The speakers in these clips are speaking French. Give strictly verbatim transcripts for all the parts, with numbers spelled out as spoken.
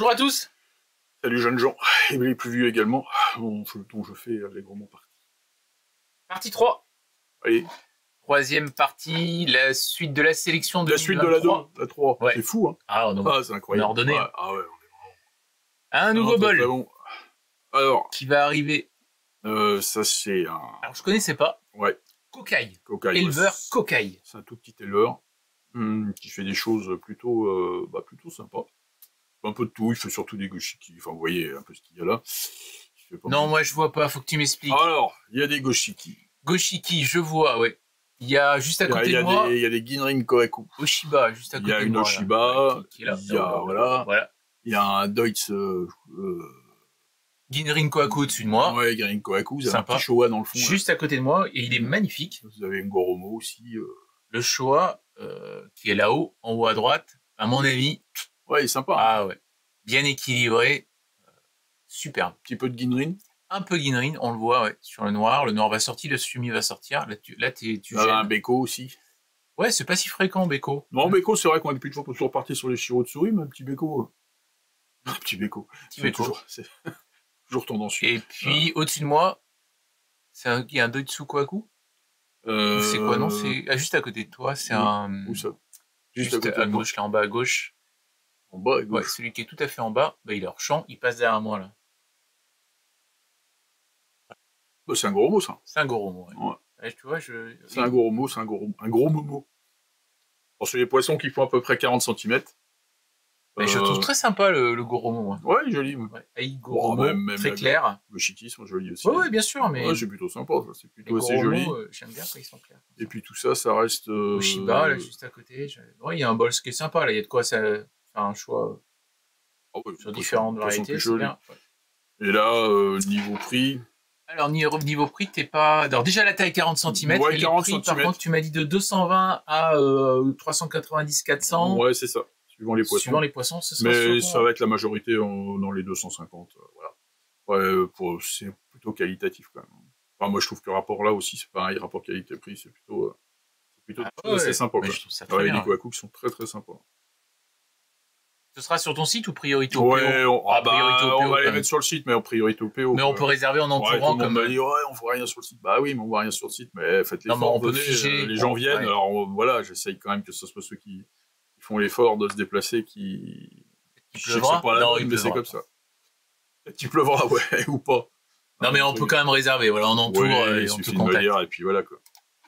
Bonjour à tous. Salut jeunes gens, et les plus vieux également, dont je, dont je fais allègrement partie. Partie trois. Allez. Troisième partie, la suite de la sélection de La suite de la deux, la trois. Ouais. C'est fou, hein. Ah, on a, ah c'est incroyable. On a ordonné. Ouais. Ah ouais, on est vraiment... Un nouveau bol. Très bon. Alors. Qui va arriver. Euh, ça c'est un... Alors je connaissais pas. Ouais. Kokai. Kokai. Éleveur ouais. Kokai. C'est un tout petit éleveur hum, qui fait des choses plutôt, euh, bah, plutôt sympas. Un peu de tout, il fait surtout des goshiki. Enfin, vous voyez un peu ce qu'il y a là. Non, moi je vois pas, faut que tu m'expliques. Alors, il y a des goshiki. Goshiki, je vois, ouais. Il y a juste à côté il y a, de moi... Il y a des Ginrin Kohaku. Oshiba, juste à côté de moi. Il y a une Oshiba, ouais, qui, qui est là. il y a, voilà. voilà. Il y a un Deutz... Euh, Ginrin Kohaku au-dessus de moi. Ouais, Ginrin Kohaku, vous avez sympa. un petit Showa dans le fond. Juste là. à côté de moi, et il est magnifique. Vous avez une Goromo aussi. Euh... Le Showa, euh, qui est là-haut, en haut à droite, à mon avis... Ouais, il est sympa. Ah ouais. Bien équilibré. Euh, superbe. Un petit peu de Ginrin. Un peu Ginrin, on le voit, ouais, sur le noir. Le noir va sortir, le Sumi va sortir. Là, tu, là, tu, tu ah, un Beko aussi. Ouais, c'est pas si fréquent, Beko. Non, Beko, c'est vrai qu'on est depuis toujours, toujours parti sur les Shiro Tsuri, mais un petit Beko. Un petit Beko. Petit Beko. Toujours, c'est toujours tendancieux. Et puis, ah. au-dessus de moi, c'est un, il y a un Doitsu Kohaku. Euh... C'est quoi, non? C'est ah, juste à côté de toi, c'est un... Où ça? Juste, juste à, côté à gauche, là, en bas à gauche. En bas à gauche. Ouais, celui qui est tout à fait en bas, bah, il est hors champ, il passe derrière moi, là. Bah, c'est un gros mot, ça. C'est un gros mot, ouais. ouais. ouais tu vois, je... C'est un gros mot, c'est un gros, un gros momo. Bon, c'est les poissons qui font à peu près quarante centimètres. Mais euh... je trouve très sympa le, le Goromo. Hein. Ouais, joli. Ouais. Ouais. Goromo, bon, même, même très clair. Le Shiki sont jolis aussi. Ouais, ouais, bien sûr, mais... Ouais, c'est plutôt sympa, c'est plutôt assez joli. Euh, J'aime bien quand ils sont clairs. Et puis tout ça, ça reste... Euh... Oshiba, là, juste à côté. Je... Ouais, il y a un bol qui est sympa, là, il y a de quoi ça... faire un choix oh, ouais, sur différentes variétés, c'est bien. Ouais. Et là, euh, niveau prix... Alors, niveau prix, t'es pas... Alors, déjà, la taille quarante centimètres. Ouais, quarante prix, centimètres. Par contre, tu m'as dit de deux cent vingt à euh, trois cent quatre-vingt-dix, quatre cents. Ouais, c'est ça. Suivant les poissons. Suivant les poissons, ce sera Mais souvent... ça va être la majorité en, dans les deux cent cinquante. Euh, voilà. Ouais, pour, c'est plutôt qualitatif, quand même. Enfin, moi, je trouve que le rapport là aussi, c'est pareil. Rapport qualité-prix, c'est plutôt... Euh, c'est plutôt ah, ouais, assez sympa. Ouais, quoi. je trouve ça très ouais, bien. Les Kohaku qui sont très, très sympas. Ce sera sur ton site ou priorité au P O? Ouais, on, ah, bah, priorité au P O, on va les mettre sur le site, mais en priorité au P O. Mais quoi. on peut réserver en entourant ouais, comme... On dit, ouais, on voit rien sur le site. Bah oui, mais on voit rien sur le site, mais faites l'effort. On peut venez, figer, les gens bon, viennent, ouais. alors on, voilà, j'essaye quand même que ce soit ceux qui, qui font l'effort de se déplacer, qui... Il pleuvra pas la non, bonne, il mais c'est comme ça. Il pleuvra, ouais, ou pas. Non, mais on peut quand même réserver, voilà, on entoure ouais, et on te te contacte. Dire, et puis voilà, quoi.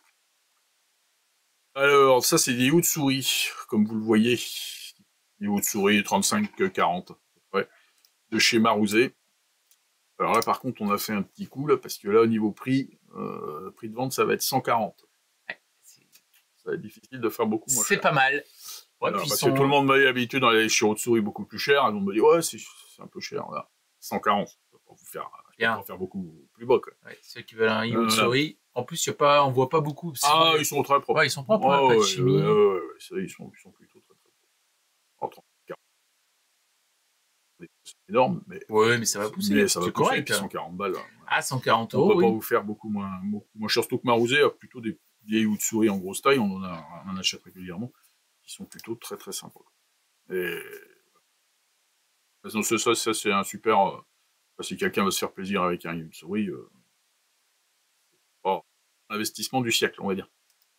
Alors, ça, c'est des Utsuri, comme vous le voyez. Des Utsuri trente-cinq quarante, à peu près, de chez Marouzé. Alors là, par contre, on a fait un petit coup, là, parce que là, au niveau prix, euh, prix de vente, ça va être cent quarante. Ouais, ça va être difficile de faire beaucoup moins cher. C'est pas mal. Ouais, alors, puis parce sont... que tout le monde m'a l'habitude dans les Shirotsuri beaucoup plus cher, ils vont me dire, ouais, c'est un peu cher, là. cent quarante, je peux pas vous faire, je peux pas faire beaucoup plus bas, quoi. Ouais, ceux qui veulent un Utsuri, euh, en plus, y a pas, on voit pas beaucoup. Ah, vrai. Ils sont très propres. Ouais, ils sont propres, oh, hein, pas ouais, de chimie. Ouais, ouais, ouais, ça, ils, sont, ils sont plutôt très, très propres. C'est énorme, mais... Ouais, mais ça va pousser. Mais ça va pousser, correct. cent quarante balles. Ah, cent quarante euros, on peut oui. pas vous faire beaucoup moins, moins cher. Surtout que Marouzé a plutôt des vieilles Utsuri en grosse taille, on en, a, on en achète régulièrement, qui sont plutôt très très sympas. Et... Ça, ça, ça c'est un super... Euh, si quelqu'un veut se faire plaisir avec un Utsuri, euh... oh, investissement du siècle, on va dire.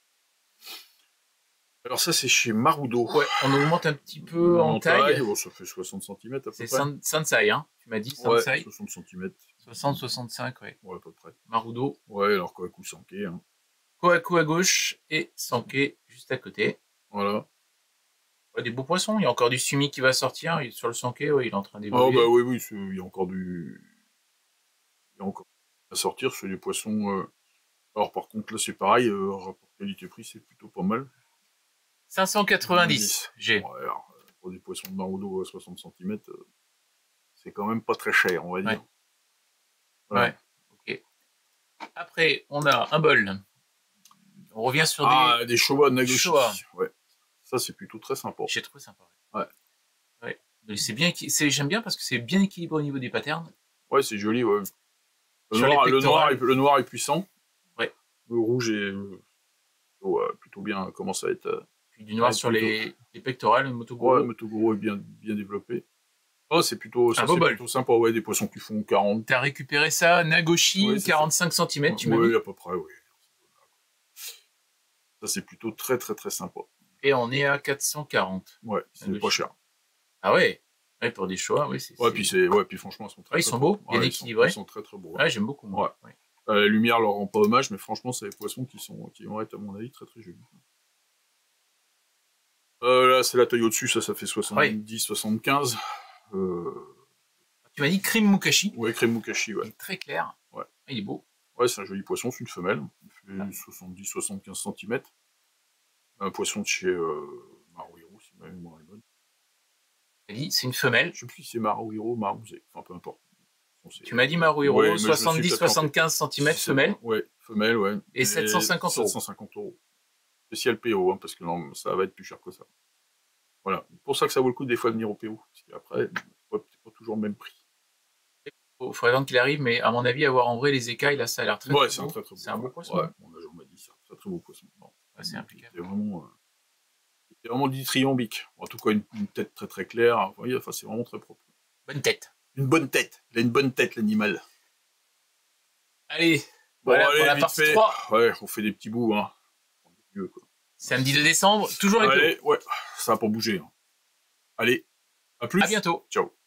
Alors ça, c'est chez Marudo. Ouais, on augmente un petit peu en, en taille. taille. Bon, ça fait soixante centimètres à peu près. C'est Sansai, hein, tu m'as dit, Sansai. Ouais, soixante centimètres. soixante soixante-cinq, ouais. Ouais, à peu près. Marudo. Ouais, alors Kohaku Sanke. Hein. Kohaku à gauche et Sanke juste à côté. Voilà. Ouais, des beaux poissons, il y a encore du Sumi qui va sortir. Sur le Sanke, ouais, il est en train d'évoluer. Oh bah oui, oui, il y a encore du... Il y a encore à sortir, c'est des poissons... Euh... Alors par contre, là, c'est pareil, euh, rapport qualité-prix, c'est plutôt pas mal. cinq cent quatre-vingt-dix, G. Ouais, alors, pour des poissons de Marudo à soixante centimètres, euh, c'est quand même pas très cher, on va dire. Ouais. Voilà. Ouais, ok. Après, on a un bol. On revient sur ah, des... Ah, des Showa de Nagoshi. Showa. Ouais. Ça, c'est plutôt très sympa. J'ai trouvé sympa. Ouais. Ouais. ouais. C'est bien, j'aime bien parce que c'est bien équilibré au niveau des patterns. Ouais, c'est joli, ouais. Le noir, le, noir est, le noir est puissant. Ouais. Le rouge est euh, plutôt, euh, plutôt bien, commence à être... Euh, Puis du noir sur les, les pectorales, le Motoguro. Ouais, le Motoguro est bien, bien développé. Oh, c'est plutôt, ça, c'est plutôt sympa, ouais, des poissons qui font quarante. T'as récupéré ça, Nagoshi, ouais, quarante-cinq centimètres, tu m'as dit? Oui, à peu près, oui. Ça, c'est plutôt très, très, très sympa. Et on est à quatre cent quarante. Ouais, c'est pas cher. Ah ouais, ouais, pour des choix, oui. Ouais, puis c'est, ouais, puis franchement, ils sont très, ouais, très ils sont beaux, bien ouais, équilibrés. Ils sont, ils sont très, très beaux. Ouais, ouais j'aime beaucoup, moi. Ouais. Ouais. Euh, la lumière leur rend pas hommage, mais franchement, c'est des poissons qui sont, qui vont être, à mon avis, très, très jolis. Euh, là, c'est la taille au-dessus, ça, ça fait soixante-dix, soixante-quinze. Euh... Tu m'as dit crème mukashi. Ouais, crème mukashi, ouais. Il est très clair. Ouais. Il est beau. Ouais, c'est un joli poisson, c'est une femelle. Il fait ah. soixante-dix, soixante-quinze centimètres. Un poisson de chez euh, Maruhiro, si ma mémoire est bonne. C'est une femelle. Je sais plus si c'est Maruhiro, Marusé, enfin peu importe. Tu m'as dit Maruhiro, ouais, soixante-dix, soixante-quinze centimètres, femelle. Ouais, femelle, ouais. Et, et sept cent cinquante euros. sept cent cinquante euros. Spécial P O, hein, parce que non, ça va être plus cher que ça. Voilà. C'est pour ça que ça vaut le coup des fois de venir au P O. Parce qu'après, c'est pas toujours le même prix. Il faudrait attendre qu'il arrive, mais à mon avis, avoir en vrai les écailles, là, ça a l'air très, ouais, très beau. Ouais, c'est un très très beau. C'est un beau poisson. Ouais, mon agent m'a dit ça. C'est un très beau poisson. Ouais, c'est impeccable. C'est vraiment, euh, vraiment dithyrambique. En tout cas, une, une tête très très claire. Vous voyez, enfin, c'est vraiment très propre. Bonne tête. Une bonne tête. Il a une bonne tête, l'animal. Allez, bon, voilà allez, pour la partie trois. Ouais, on fait des petits bouts. Hein. Samedi deux décembre, toujours avec Allez, ouais, ça va pas bouger. Hein. Allez, à plus. À bientôt. Ciao.